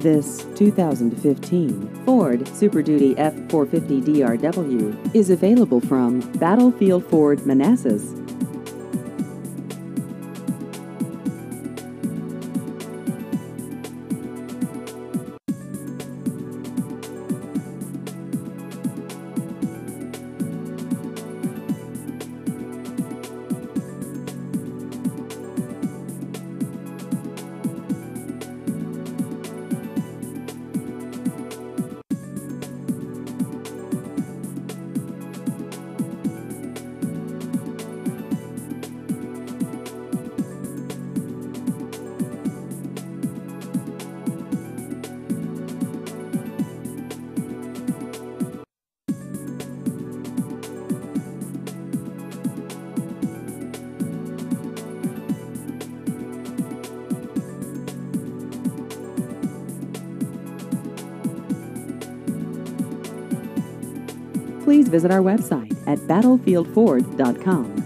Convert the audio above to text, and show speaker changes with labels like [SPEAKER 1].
[SPEAKER 1] This 2015 Ford Super Duty F450 DRW is available from Battlefield Ford Manassas. Please visit our website at battlefieldford.com.